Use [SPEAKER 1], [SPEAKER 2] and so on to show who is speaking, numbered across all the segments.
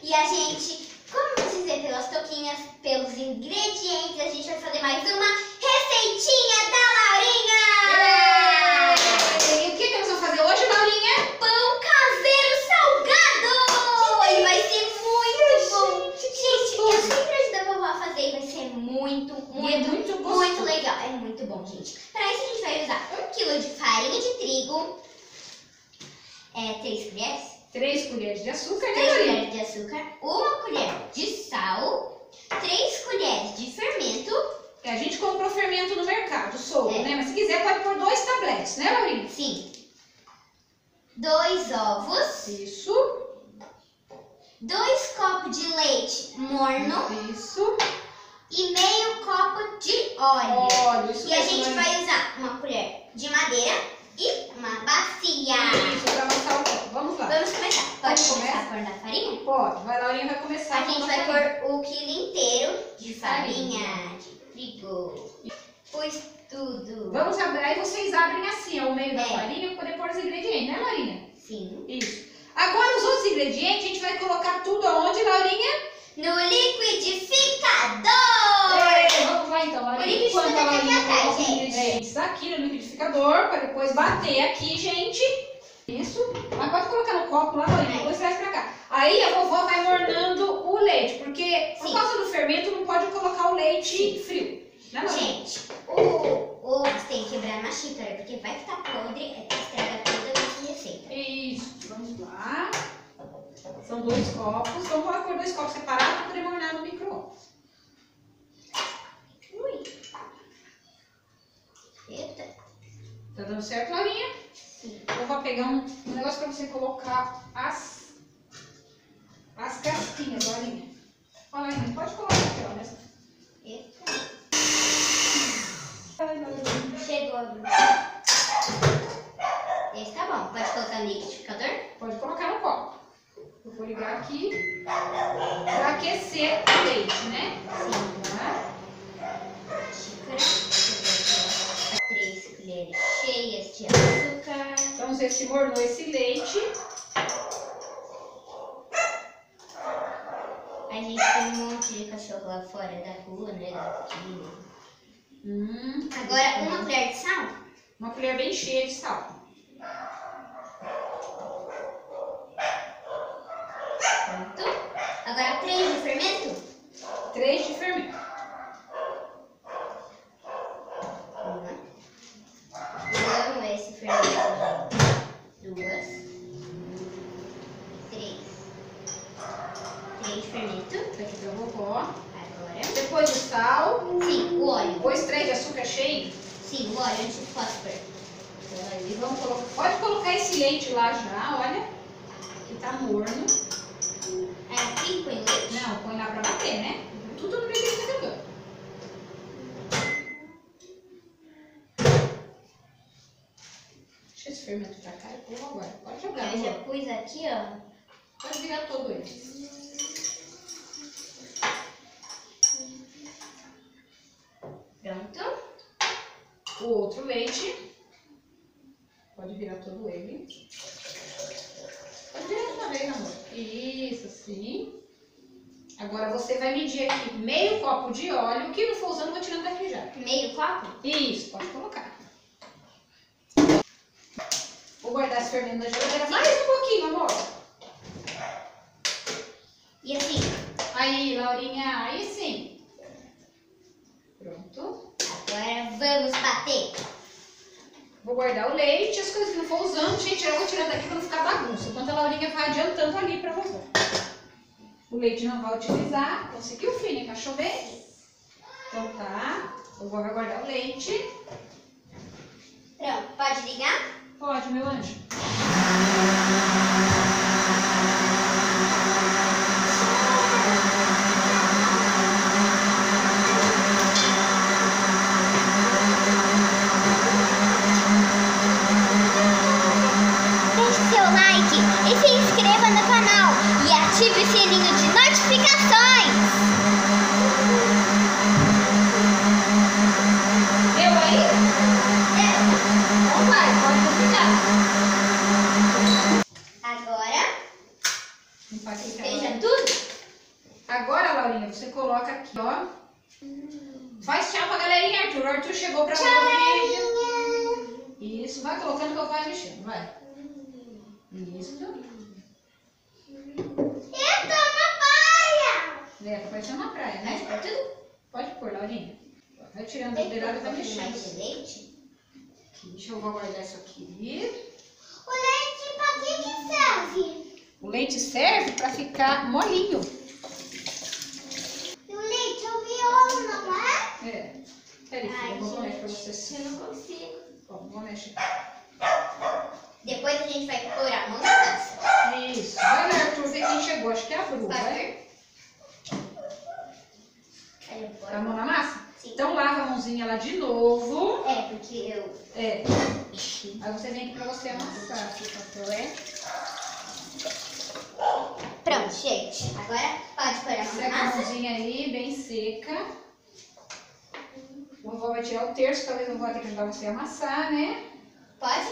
[SPEAKER 1] E a gente, como vocês veem pelas touquinhas, pelos ingredientes, a gente vai fazer mais uma receitinha da Laurinha!
[SPEAKER 2] E o que nós vamos fazer hoje, Laurinha?
[SPEAKER 1] Pão caseiro salgado! E vai ser muito bom! Gente, eu sempre ajudo a vovó a fazer e vai ser muito legal. É muito bom, gente. Para isso a gente vai usar 1 kg de farinha de trigo, 3 colheres.
[SPEAKER 2] 3 colheres de açúcar, né,
[SPEAKER 1] 3
[SPEAKER 2] Laurinha?
[SPEAKER 1] colheres de açúcar, 1 colher de sal, 3 colheres de fermento.
[SPEAKER 2] A gente comprou fermento no mercado, solto, né? Mas se quiser pode pôr 2 tabletes, né, Laurinha?
[SPEAKER 1] Sim. 2 ovos.
[SPEAKER 2] Isso.
[SPEAKER 1] 2 copos de leite morno.
[SPEAKER 2] Isso.
[SPEAKER 1] E meio copo de óleo.
[SPEAKER 2] Óleo, isso
[SPEAKER 1] E a
[SPEAKER 2] mesmo,
[SPEAKER 1] gente
[SPEAKER 2] Laurinha.
[SPEAKER 1] vai usar uma colher de madeira e uma bacia.
[SPEAKER 2] Isso, pra amassar o pão. Vamos lá.
[SPEAKER 1] Vamos começar. Pode
[SPEAKER 2] Vamos
[SPEAKER 1] começar
[SPEAKER 2] começar?
[SPEAKER 1] a pôr da farinha?
[SPEAKER 2] Pode. Vai, Laurinha vai começar.
[SPEAKER 1] A gente vai
[SPEAKER 2] farinha.
[SPEAKER 1] pôr o quilo inteiro de farinha de trigo. Pôs tudo.
[SPEAKER 2] Vamos abrir, aí vocês abrem assim, ó, o meio da
[SPEAKER 1] É.
[SPEAKER 2] farinha para poder pôr os ingredientes, né, Laurinha?
[SPEAKER 1] Sim.
[SPEAKER 2] Isso. Agora os outros ingredientes a gente vai colocar tudo aonde, Laurinha?
[SPEAKER 1] No liquidificador!
[SPEAKER 2] Vamos lá então,
[SPEAKER 1] O
[SPEAKER 2] Laurinha.
[SPEAKER 1] liquidificador
[SPEAKER 2] Enquanto a
[SPEAKER 1] tá aqui
[SPEAKER 2] Laurinha
[SPEAKER 1] atrás,
[SPEAKER 2] coloca os
[SPEAKER 1] gente.
[SPEAKER 2] ingredientes aqui no liquidificador, para depois bater aqui, gente. Isso. Mas pode colocar no copo lá, Laurinha, depois traz pra cá. Aí a vovó vai mornando o leite, porque por
[SPEAKER 1] Sim.
[SPEAKER 2] causa do fermento não pode colocar o leite frio. Né, Laurinha?
[SPEAKER 1] Gente, o ovo tem que quebrar na xícara, porque vai que tá podre, estraga toda a nossa receita.
[SPEAKER 2] Isso, vamos lá. São 2 copos. Então vou pôr 2 copos separados para poder mornar no micro-ondas.
[SPEAKER 1] Ui. Eita.
[SPEAKER 2] Tá dando certo, Laurinha?
[SPEAKER 1] Sim.
[SPEAKER 2] Eu vou pegar um negócio para você colocar as casquinhas, Laurinha. Ó, Laurinha, pode colocar aqui, ó. Nessa.
[SPEAKER 1] Eita.
[SPEAKER 2] Ai, Laurinha.
[SPEAKER 1] Chegou. Esse tá bom. Pode colocar no liquidificador?
[SPEAKER 2] Pode colocar no copo. Eu vou ligar aqui para aquecer o leite, né?
[SPEAKER 1] Sim.
[SPEAKER 2] Tá?
[SPEAKER 1] Xícara. 3 colheres cheias de açúcar.
[SPEAKER 2] Vamos ver se mornou esse leite.
[SPEAKER 1] A gente tem um monte de cachorro lá fora da rua, né? Daqui. Agora, uma colher de sal.
[SPEAKER 2] Uma colher bem cheia de sal.
[SPEAKER 1] Pronto. Agora, 3 de fermento.
[SPEAKER 2] 3 de fermento.
[SPEAKER 1] Amo esse fermento. 2. 3. 3 de fermento.
[SPEAKER 2] Tá aqui pra vovó.
[SPEAKER 1] Agora.
[SPEAKER 2] Depois o sal.
[SPEAKER 1] Sim, o óleo.
[SPEAKER 2] Depois 3 de açúcar cheio.
[SPEAKER 1] Sim, o óleo antifósforo.
[SPEAKER 2] Aí vamos colocar. Pode colocar esse leite lá já, olha. Que tá morno.
[SPEAKER 1] É aqui põe o leite?
[SPEAKER 2] Não, põe lá pra bater, né? Tudo no liquidificador. Deixa esse fermento pra cá e pôr agora. Pode jogar.
[SPEAKER 1] Eu já
[SPEAKER 2] vovó.
[SPEAKER 1] pus aqui, ó.
[SPEAKER 2] Pode virar todo ele.
[SPEAKER 1] Pronto.
[SPEAKER 2] O outro leite. Pode virar todo ele. Pode virar de uma vez, amor. Isso, assim. Agora você vai medir aqui meio copo de óleo. O que não for usando, eu vou tirando daqui já.
[SPEAKER 1] Meio copo?
[SPEAKER 2] Isso, pode colocar. Vou guardar esse fermento na geladeira mais um pouquinho, amor.
[SPEAKER 1] E assim,
[SPEAKER 2] Aí, Laurinha, aí sim. Pronto.
[SPEAKER 1] agora vamos bater.
[SPEAKER 2] Vou guardar o leite, as coisas que não for usando, gente, eu vou tirando daqui pra não ficar bagunça. Enquanto a Laurinha vai adiantando ali pra vovó. O leite não vai utilizar. Conseguiu, filha? Encaixou bem? Então tá. Eu vou guardar o leite.
[SPEAKER 1] Pronto, pode ligar?
[SPEAKER 2] Pode, meu anjo.
[SPEAKER 1] Deixe seu like e se inscreva no canal e ative o sininho de notificações.
[SPEAKER 2] Deu aí? Então vai, pode desligar.
[SPEAKER 1] Agora,
[SPEAKER 2] Limpar aqui,
[SPEAKER 1] veja tudo.
[SPEAKER 2] Faz tchau pra galerinha, Arthur. O Arthur chegou pra ver o vídeo. Isso, vai colocando que eu vou mexendo, vai. Isso.
[SPEAKER 1] Eu tô na praia.
[SPEAKER 2] É, tá parecendo uma praia, né?
[SPEAKER 1] Pode pôr tudo?
[SPEAKER 2] Pode pôr, Laurinha. Vai tirando o
[SPEAKER 1] Tem
[SPEAKER 2] beirado e vai
[SPEAKER 1] mais
[SPEAKER 2] mexendo.
[SPEAKER 1] de leite?
[SPEAKER 2] Aqui, deixa eu guardar isso aqui.
[SPEAKER 1] O leite pra que serve?
[SPEAKER 2] O leite serve pra ficar molinho.
[SPEAKER 1] O leite é o miolo, não é?
[SPEAKER 2] É. Peraí, filha, eu vou mexer pra você.
[SPEAKER 1] Eu não consigo.
[SPEAKER 2] Ó, vou mexer.
[SPEAKER 1] Depois a gente vai pôr a mão na taça.
[SPEAKER 2] Isso. Vai lá, Arthur, ver quem chegou. Acho que é a Bru,
[SPEAKER 1] Pode
[SPEAKER 2] vai?
[SPEAKER 1] ver? Aí eu
[SPEAKER 2] Tá a mão na massa?
[SPEAKER 1] Sim.
[SPEAKER 2] Então lava a mãozinha lá de novo.
[SPEAKER 1] É, porque eu...
[SPEAKER 2] É. Aí você vem aqui pra você amassar. Esse papel é.
[SPEAKER 1] Pronto, gente. Agora pode pôr a mão na
[SPEAKER 2] Seca a
[SPEAKER 1] massa.
[SPEAKER 2] mãozinha aí, bem seca. O vovó vai tirar o terço, talvez eu vou ter que ajudar você a amassar, né?
[SPEAKER 1] Pode?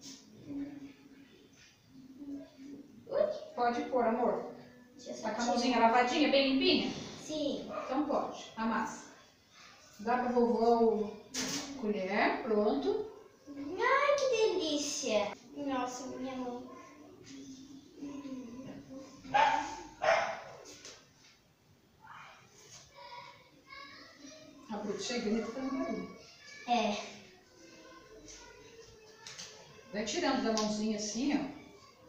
[SPEAKER 2] Pode pôr, amor.
[SPEAKER 1] Deixa eu só
[SPEAKER 2] Tá com a
[SPEAKER 1] tirar.
[SPEAKER 2] mãozinha lavadinha, bem limpinha?
[SPEAKER 1] Sim.
[SPEAKER 2] Então pode, amassa. Dá pra vovó a colher, pronto.
[SPEAKER 1] Ai, que delícia. Nossa, minha mão.
[SPEAKER 2] A Bruto chegando e tá fazendo barulho.
[SPEAKER 1] É.
[SPEAKER 2] Vai tirando da mãozinha assim, ó.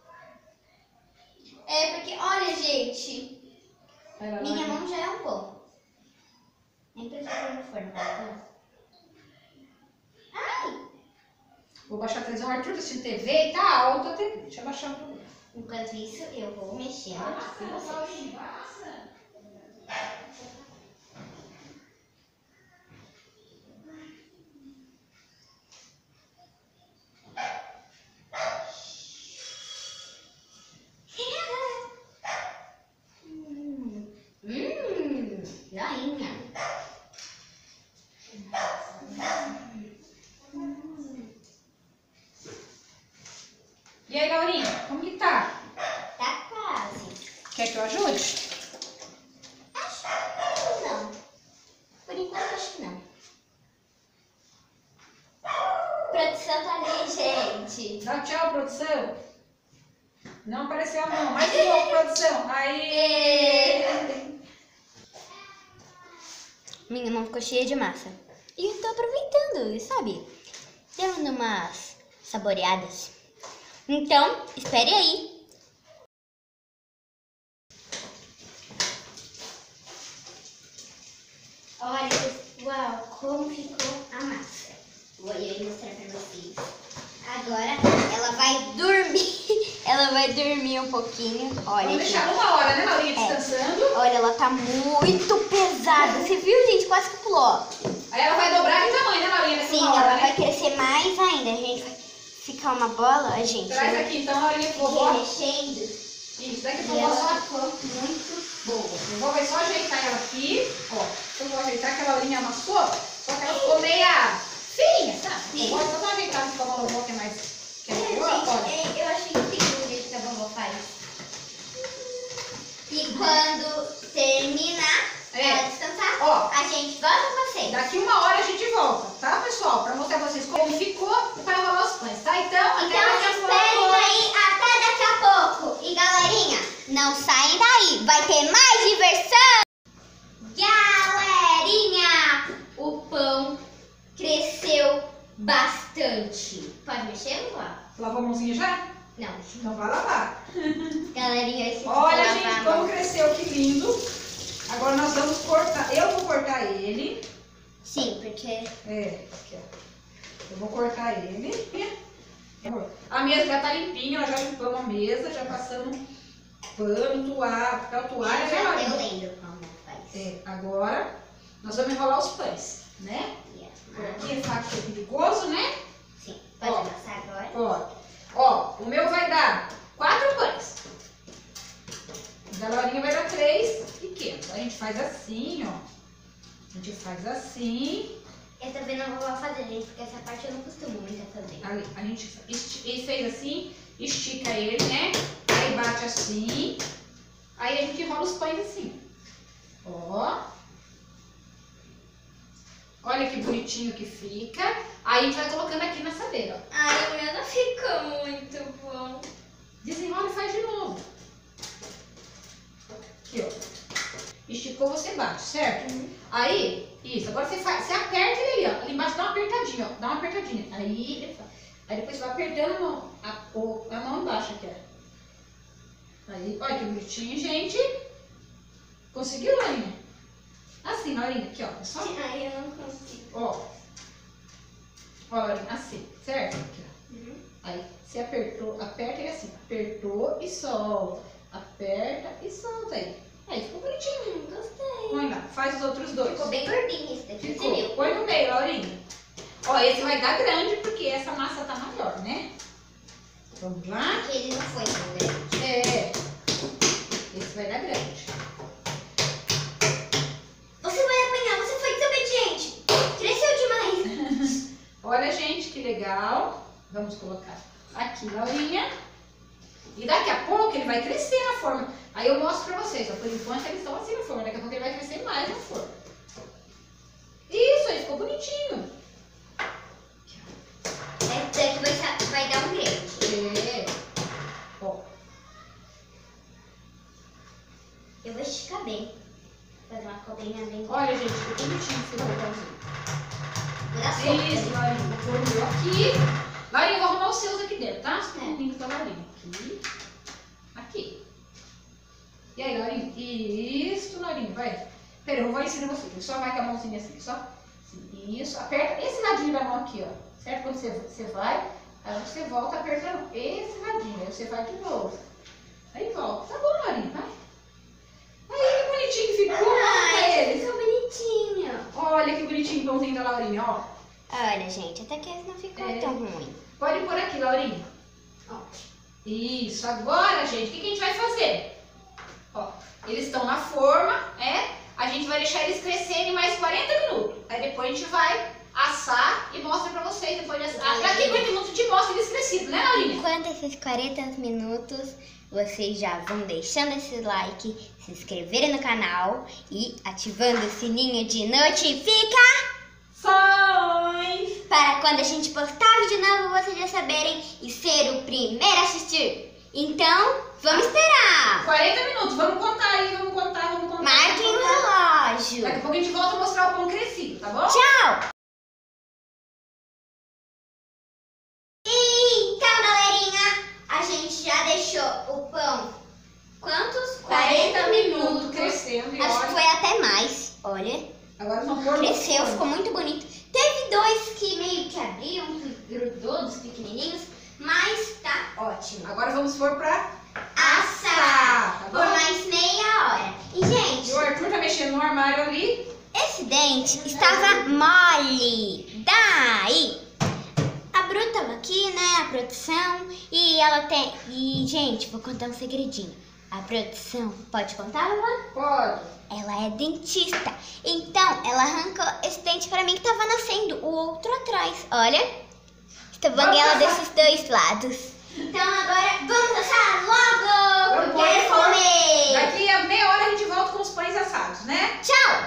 [SPEAKER 1] É porque, olha, gente.
[SPEAKER 2] Vai lá,
[SPEAKER 1] Minha
[SPEAKER 2] lá.
[SPEAKER 1] mão já é um pouco. Nem precisa pôr no forno. Tá? Ai.
[SPEAKER 2] Vou baixar a televisão. O Arthur assistindo TV e tá alto a TV. Deixa eu baixar o programa.
[SPEAKER 1] Enquanto isso, eu vou mexendo aqui com vocês. Joinha.
[SPEAKER 2] E aí, Laurinha, como que tá?
[SPEAKER 1] Tá quase.
[SPEAKER 2] Quer que eu ajude?
[SPEAKER 1] Acho que não. Por enquanto, acho que não. Produção tá ali, gente.
[SPEAKER 2] Dá tchau, produção. Não apareceu a mão. Mais um pouco, produção. Aí.
[SPEAKER 1] Minha mão ficou cheia de massa. E eu tô aproveitando, sabe? Dando umas saboreadas. Então, espere aí. Olha, pessoal, como ficou a massa. Vou eu mostrar pra vocês. Agora, ela vai dormir. Ela vai dormir um pouquinho. Olha
[SPEAKER 2] Vamos
[SPEAKER 1] aqui.
[SPEAKER 2] deixar 1 hora, né, Laurinha, descansando.
[SPEAKER 1] Olha, ela tá muito pesada. Você viu, gente? Quase que pulou.
[SPEAKER 2] Aí ela vai dobrar de tamanho, né, Laurinha, daqui
[SPEAKER 1] Sim,
[SPEAKER 2] 1 hora,
[SPEAKER 1] ela
[SPEAKER 2] né?
[SPEAKER 1] vai crescer mais ainda. A gente vai ficar uma bola, ó, gente.
[SPEAKER 2] Traz aqui, então, Laurinha, pro vovó.
[SPEAKER 1] Mexendo.
[SPEAKER 2] Isso, daqui
[SPEAKER 1] E
[SPEAKER 2] pro vovó
[SPEAKER 1] ela
[SPEAKER 2] só.
[SPEAKER 1] ficou muito boa.
[SPEAKER 2] O vovó vai só ajeitar ela aqui. Ó, eu vou ajeitar que a Laurinha amassou, só que ela ficou meia fininha, sabe?
[SPEAKER 1] Sim.
[SPEAKER 2] Vovó só vai ajeitar com a vovó que é mais... Que é melhor, olha.
[SPEAKER 1] Gente, eu achei incrível o jeito que a vovó faz. E quando terminar, ela descansar,
[SPEAKER 2] Ó.
[SPEAKER 1] a gente volta com vocês.
[SPEAKER 2] Daqui 1 hora a gente volta, tá, pessoal? Pra mostrar pra vocês como ficou e para enrolar os pães, tá? Então, até
[SPEAKER 1] Então
[SPEAKER 2] daqui a
[SPEAKER 1] esperem
[SPEAKER 2] pouco.
[SPEAKER 1] aí até daqui a pouco. E galerinha, não saem daí, vai ter mais diversão. Galerinha, o pão cresceu bastante. Pode mexer, vovó?
[SPEAKER 2] Lavou a mãozinha já?
[SPEAKER 1] Não.
[SPEAKER 2] Então vai lavar.
[SPEAKER 1] Galerinha, esse
[SPEAKER 2] Olha,
[SPEAKER 1] aqui
[SPEAKER 2] gente,
[SPEAKER 1] lavar a mão.
[SPEAKER 2] como cresceu, que lindo. Agora nós vamos cortar. Eu vou cortar ele.
[SPEAKER 1] Sim, porque...
[SPEAKER 2] É, aqui, ó. Eu vou cortar ele. A mesa já tá limpinha, nós já limpamos a mesa, já passamos pano, toalha, papel toalha.
[SPEAKER 1] eu
[SPEAKER 2] Laurinha?
[SPEAKER 1] lembro como faz.
[SPEAKER 2] É, agora nós vamos enrolar os pães, né? Por aqui, sabe que é perigoso, né?
[SPEAKER 1] Sim, pode
[SPEAKER 2] Ó.
[SPEAKER 1] passar agora?
[SPEAKER 2] Pode. Ó, o meu vai dar 4 pães. O da Laurinha vai dar 3 pequenos. A gente faz assim, ó. A gente faz assim.
[SPEAKER 1] Eu também não vou fazer, gente, porque essa parte eu não costumo muito a fazer.
[SPEAKER 2] Ali, a gente fez assim, estica ele, né? Aí bate assim. Aí a gente enrola os pães assim. Ó. Olha que bonitinho que fica. Aí a gente vai colocando aqui na assadeira, ó.
[SPEAKER 1] Ai, o meu não ficou muito bom.
[SPEAKER 2] Desenrola e faz de novo. Aqui, ó. Esticou, você bate, certo? Aí, isso. Agora você aperta ele ali, ó. Ali embaixo dá uma apertadinha, ó. Dá uma apertadinha. Aí depois você vai apertando a mão embaixo aqui, ó. Aí, olha que bonitinho, gente. Conseguiu, Laurinha? Assim, Laurinha, aqui, ó. É só...
[SPEAKER 1] Ai, eu não consigo.
[SPEAKER 2] Ó, Laurinha, assim, certo? Aqui, ó. Aí, você apertou, aperta ele assim. Apertou e solta. Aperta e solta aí. Aí, ficou bonitinho.
[SPEAKER 1] Gostei.
[SPEAKER 2] Põe lá, faz os outros dois.
[SPEAKER 1] Ficou bem gordinho esse daqui, você
[SPEAKER 2] Ficou.
[SPEAKER 1] viu?
[SPEAKER 2] Põe no meio, Laurinha. Ó, esse vai dar grande porque essa massa tá maior, né? Vamos lá.
[SPEAKER 1] Porque ele não foi tão grande.
[SPEAKER 2] É. Esse vai dar grande.
[SPEAKER 1] Você vai apanhar, você foi desobediente. Cresceu demais.
[SPEAKER 2] Olha, gente, que legal. Vamos colocar aqui, Laurinha. E daqui a pouco ele vai crescer na forma. Aí eu mostro pra vocês, ó. Por enquanto eles estão assim na forma. Daqui a pouco ele vai crescer mais na forma. Isso aí, ficou bonitinho.
[SPEAKER 1] Esse daqui vai dar um grande.
[SPEAKER 2] É. Ó.
[SPEAKER 1] Eu vou esticar bem. Fazer uma cobrinha bem.
[SPEAKER 2] Olha, gente, ficou bonitinho esse botãozinho.
[SPEAKER 1] Vou dar solta.
[SPEAKER 2] Isso, Laurinha. Vou pôr o meu aqui. Laurinha, eu vou arrumar os seus aqui dentro, tá? Os
[SPEAKER 1] É.
[SPEAKER 2] pequenininhos da Laurinha. Aqui. Aqui. E aí, Laurinha? Isso, Laurinha, vai. Pera, eu vou ensinar você. Só vai com a mãozinha assim, só. Assim, isso. Aperta esse ladinho da mão aqui, ó. Certo? Quando você vai, aí você volta apertando esse ladinho. Aí você vai de novo. Aí volta. Tá bom, Laurinha, vai. Aí, que bonitinho que ficou. Olha
[SPEAKER 1] Ai,
[SPEAKER 2] eles.
[SPEAKER 1] ficou bonitinho.
[SPEAKER 2] Olha que bonitinho o pãozinho da Laurinha, ó.
[SPEAKER 1] Olha, gente, até que esse não ficou
[SPEAKER 2] É.
[SPEAKER 1] tão ruim.
[SPEAKER 2] Pode pôr aqui, Laurinha.
[SPEAKER 1] Ó.
[SPEAKER 2] Isso. Agora, gente, o que a gente vai fazer? Ó, eles estão na forma, a gente vai deixar eles crescerem mais 40 minutos. Aí depois a gente vai assar e mostra pra vocês depois de assar. Daqui 40 minutos a gente mostra eles crescidos, né, Laurinha?
[SPEAKER 1] Enquanto esses 40 minutos, vocês já vão deixando esse like, se inscreverem no canal e ativando o sininho de notificações para quando a gente postar vídeo novo vocês já saberem e ser o primeiro a assistir. Então, vamos esperar.
[SPEAKER 2] 40 minutos, vamos contar aí, vamos contar.
[SPEAKER 1] Marquem o relógio.
[SPEAKER 2] Daqui a pouco a gente volta a mostrar o pão crescido, tá bom?
[SPEAKER 1] Tchau! Então, galerinha, a gente já deixou o pão. Quantos? 40 minutos.
[SPEAKER 2] Crescendo e
[SPEAKER 1] Acho que
[SPEAKER 2] olha.
[SPEAKER 1] foi até mais. Olha,
[SPEAKER 2] Agora vamos pôr no
[SPEAKER 1] cresceu,
[SPEAKER 2] forno.
[SPEAKER 1] ficou muito bonito. Teve dois que meio que abriram, que grudou dos pequenininhos, mas tá ótimo.
[SPEAKER 2] Agora vamos pôr pra
[SPEAKER 1] Assar
[SPEAKER 2] tá
[SPEAKER 1] por
[SPEAKER 2] bom?
[SPEAKER 1] mais meia hora. E, gente,
[SPEAKER 2] E o Arthur tá mexendo no armário ali.
[SPEAKER 1] esse dente estava mole. Daí, a Bru tava aqui, né, a produção, e ela tem... E, gente, vou contar um segredinho. A produção, pode contar, mamãe?
[SPEAKER 2] Pode.
[SPEAKER 1] Ela é dentista. Então, ela arrancou esse dente pra mim que tava nascendo, o outro atrás. Olha, estou banguela desses dois lados. Então, agora, vamos assar logo!
[SPEAKER 2] Vamos
[SPEAKER 1] Eu
[SPEAKER 2] pôr
[SPEAKER 1] quero
[SPEAKER 2] no forno.
[SPEAKER 1] comer!
[SPEAKER 2] Daqui a meia hora a gente volta com os pães assados, né?
[SPEAKER 1] Tchau!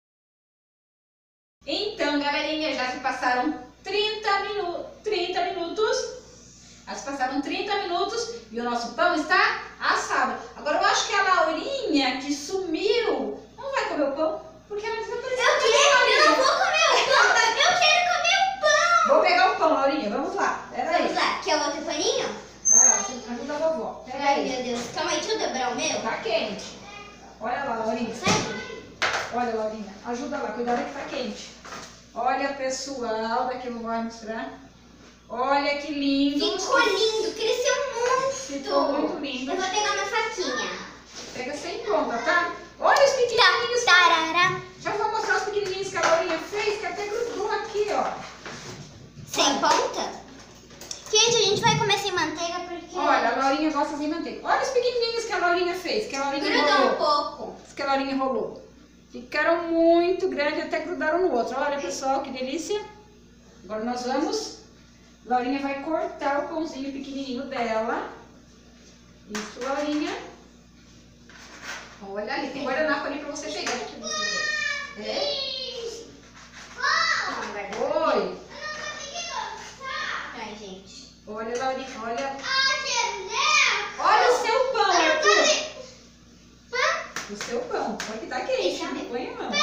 [SPEAKER 2] Então, galerinha, já se passaram 30 minutos. Já se passaram 30 minutos e o nosso pão está assado. Agora, eu acho que a Laurinha, que sumiu, não vai comer o pão, porque ela desapareceu.
[SPEAKER 1] Eu não vou comer o pão! Eu quero comer o pão!
[SPEAKER 2] Vou pegar o pão, Laurinha, vamos lá. Pera aí.
[SPEAKER 1] Vamos lá, quer outro paninho?
[SPEAKER 2] Vai lá, você ajuda a vovó. Pera
[SPEAKER 1] Ai,
[SPEAKER 2] aí.
[SPEAKER 1] meu Deus, calma aí, deixa eu dobrar o meu.
[SPEAKER 2] Tá quente. Olha lá, Laurinha.
[SPEAKER 1] Sério?
[SPEAKER 2] Olha, Laurinha, ajuda lá, cuidado que tá quente. Olha, pessoal, daqui eu vou mostrar. Olha que lindo.
[SPEAKER 1] Ficou lindo, cresceu muito.
[SPEAKER 2] Ficou muito lindo.
[SPEAKER 1] Eu vou pegar minha faquinha.
[SPEAKER 2] Pega sem pronta, tá? Olha os pequenininhos.
[SPEAKER 1] Tarará.
[SPEAKER 2] Já vou mostrar os pequenininhos que a Laurinha fez, que até grudou aqui, ó.
[SPEAKER 1] Sem ponta? Gente, a gente vai comer sem manteiga porque...
[SPEAKER 2] Olha, a Laurinha gosta de manteiga. Olha os pequenininhos que a Laurinha fez, que a Laurinha
[SPEAKER 1] grudou um
[SPEAKER 2] enrolou.
[SPEAKER 1] pouco.
[SPEAKER 2] Os que a Laurinha enrolou. Ficaram muito grandes, até grudaram no outro. Olha, pessoal, que delícia. Agora nós vamos... Laurinha vai cortar o pãozinho pequenininho dela. Isso, Laurinha. Olha ali, tem guardanapo ali pra você pegar. É?
[SPEAKER 1] guarda.
[SPEAKER 2] Oi.
[SPEAKER 1] Ai, gente.
[SPEAKER 2] Olha, Laurinha, olha. Olha o seu pão, Arthur. O seu pão. Olha que tá quente. Põe a mão.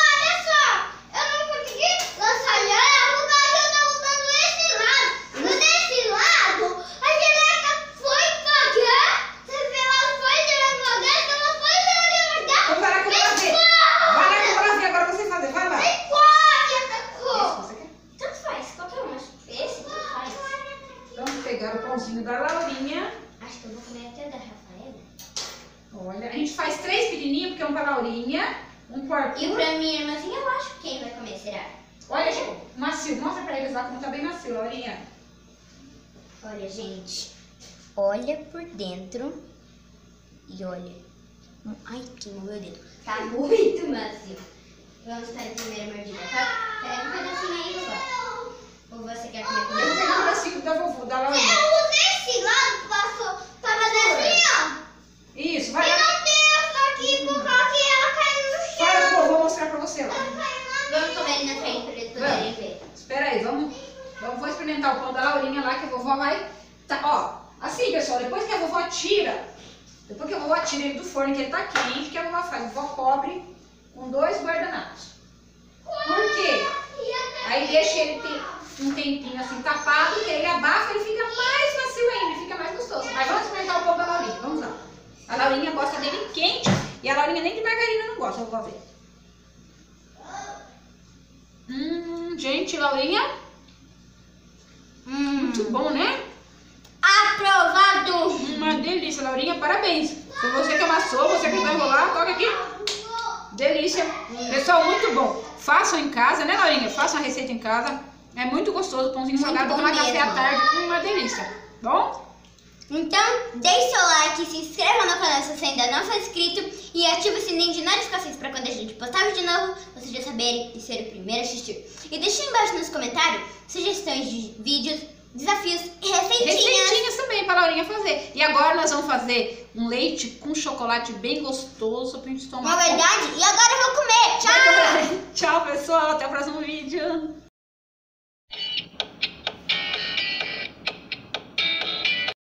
[SPEAKER 2] Pegar o pãozinho da Laurinha.
[SPEAKER 1] Acho que eu vou comer até da Rafaela.
[SPEAKER 2] Olha, a gente faz 3 pequenininhos, porque é um pra Laurinha, um pro Arthur.
[SPEAKER 1] E pra minha irmãzinha, eu acho que quem vai comer será?
[SPEAKER 2] Olha, gente, macio. Mostra pra eles lá como tá bem macio, Laurinha.
[SPEAKER 1] Olha, gente. Olha por dentro. E olha. Ai, queimou meu dedo. Tá muito macio. Vamos para a primeira mordida, tá? Pega um pedacinho aí, vovó. Ou você quer comer
[SPEAKER 2] Eu vou
[SPEAKER 1] comigo?
[SPEAKER 2] pegar um pedacinho da vovó, da Laurinha.
[SPEAKER 1] Esse lado passou. Tava assim,
[SPEAKER 2] Isso, vai.
[SPEAKER 1] ó. Aqui por causa que ela caiu no chão.
[SPEAKER 2] Vai, eu vou mostrar pra você lá.
[SPEAKER 1] Vamos comer ali na frente pra eles poderem ver.
[SPEAKER 2] Espera aí, vou experimentar o pão da Laurinha lá, que a vovó vai... Tá, ó, assim, pessoal, depois que a vovó tira ele do forno, que ele tá quente, o que a vovó faz? A vovó cobre com 2 guardanapos. Por quê? Aí deixa ele ter um tempinho assim tapado, que ele abafa, ele fica mais macio ainda, fica mais gostoso. Mas vamos experimentar o pão da Laurinha, vamos lá. A Laurinha gosta dele quente e a Laurinha nem de margarina não gosta, eu vou ver. Gente, Laurinha, muito bom, né?
[SPEAKER 1] Aprovado!
[SPEAKER 2] Uma delícia, Laurinha, parabéns. Foi você que amassou, você que vai enrolar, toca aqui. Delícia. Pessoal, muito bom. Façam em casa, né, Laurinha? Façam a receita em casa. É muito gostoso, pãozinho
[SPEAKER 1] Muito
[SPEAKER 2] salgado,
[SPEAKER 1] bom
[SPEAKER 2] tomar café à
[SPEAKER 1] mesmo.
[SPEAKER 2] tarde, uma delícia. Bom?
[SPEAKER 1] Então, deixe seu like, se inscreva no canal se você ainda não for inscrito e ative o sininho de notificações para quando a gente postar vídeo novo, vocês já saberem e ser o primeiro a assistir. E deixe embaixo nos comentários sugestões de vídeos, desafios e receitinhas.
[SPEAKER 2] Receitinhas também para a Laurinha fazer. E agora nós vamos fazer um leite com chocolate bem gostoso pra gente tomar.
[SPEAKER 1] Não é verdade? E agora eu vou comer. Tchau!
[SPEAKER 2] Tchau, pessoal. Até o próximo vídeo.